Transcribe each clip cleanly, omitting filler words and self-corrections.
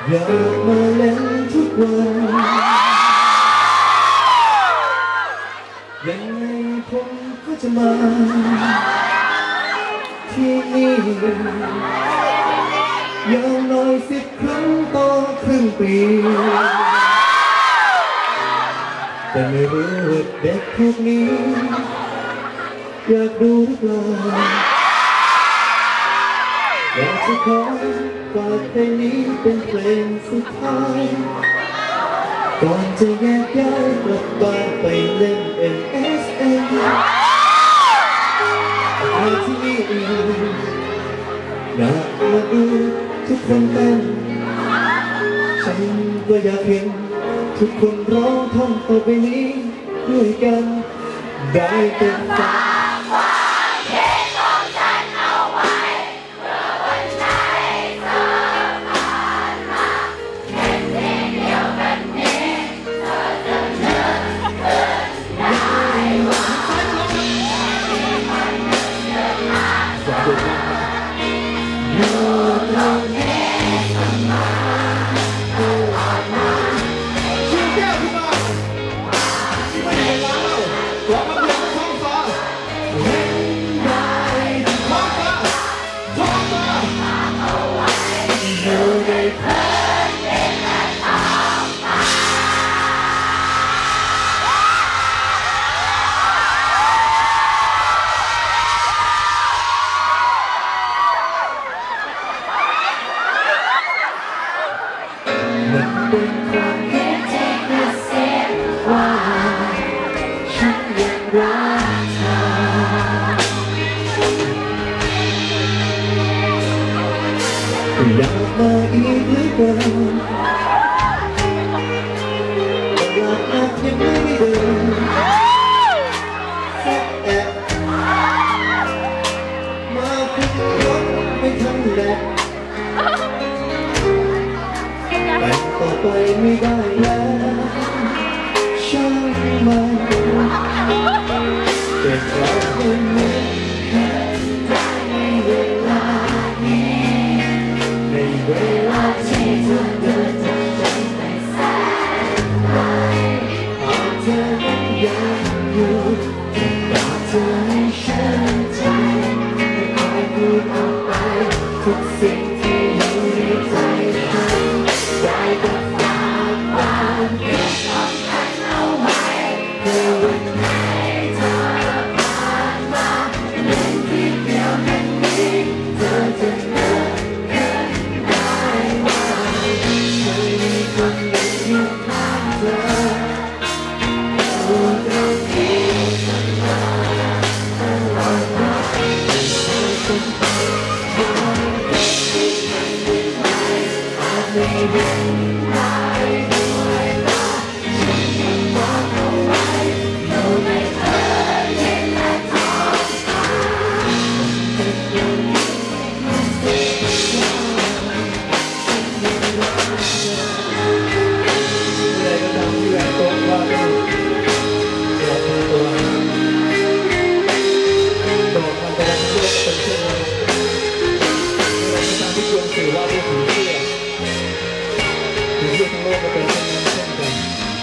อยากมาเล่นทุกวันยังไงผมก็จะมาที่นี่อย่างน้อย10 ครั้งต่อครึ่งปีแต่ไม่รู้ว่าเด็กพวกนี้อยากดูหรือเปล่าอยากจะขอฝากเพลงนี้เป็นเพลงสุดท้ายก่อนจะแยกย้ายกลับบ้านไปเล่น MSN มาที่นี่อยากมาดูทุกคนเต้นฉันก็อยากเห็นทุกคนร้องท่อนต่อไปนี้ด้วยกันได้เป็นแฟนมันเป็นความคิดที่พิเศษว่าฉันยังรักเธออยากมาอีกหรือเปล่าอยากนัดยังไม่เดินสักแอบมาขึ้นรถไม่ทันแหละแต่ต่อไปไม่ได้แล้วใช่ไหมแต่เราคนนี้แค่ในเวลานี้ในเวลาที่เธอเดินจากฉันไปแสนไกลหากเธอนั้นยังอยู่จะบอกเธอให้ฉันใจไม่คอยพูดออกไปทุกสิ่งที่อยู่ในใจฉันได้แต่ฝากความคิดของฉันเอาไว้เพื่อวันไหนเธอผ่านมาเดินที่เดียวกันนี้เธอจะเดินขึ้นได้ว่าฉันมีคนหนึ่งอยู่ข้างเธออยู่ตรงนี้เสมอตลอดมาเป็นเธอคนเดียวที่ฉันได้ไหมอาจไม่เห็นได้ด้วยตาฉันยังมองเอาไว้อยู่ในเธอที่และท้องฟ้าเป็นอย่างนี้มันเป็นว่าฉันยังรักเธออะไรก็ตามที่แหวนตกว่ากันดอกมาตัวดอกมาตัวโลกเป็นเช่นไรอะไรก็ตามที่ควรสื่อว่าด้วยผีเสื้อผีเสื้อทั้งโลกก็เป็นเช่นนั้นเช่นกัน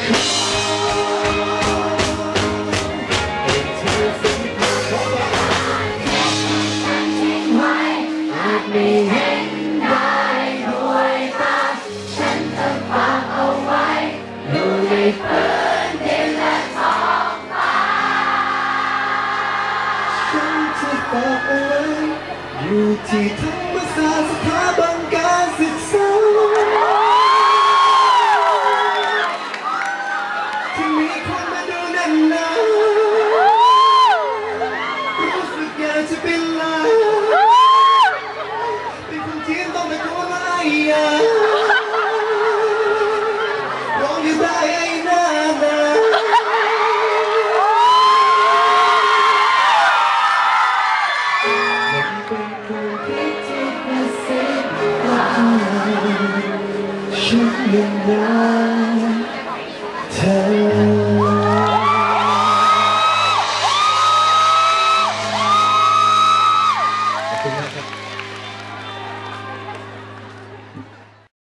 เป็นเธอสิ่งที่ขอฝากฉันทิ้งไว้อาจไม่เห็นได้ด้วยตาฉันจะฝากเอาไว้อยู่ในพื้นดินและท้องฟ้าฉันจะฝากเอาไว้อยู่ที่ธรรมศาสตร์สถาบันการศึกษาที่มีคนมาดูแน่นหนารู้สึกอยากจะเป็นลาเป็นคนจีนต้องตะโกนว่าไอ้ยาร้องอยู่ได้ไอ้หน้าหนามันเป็นความคิดที่พิเศษว่าฉันยังรัก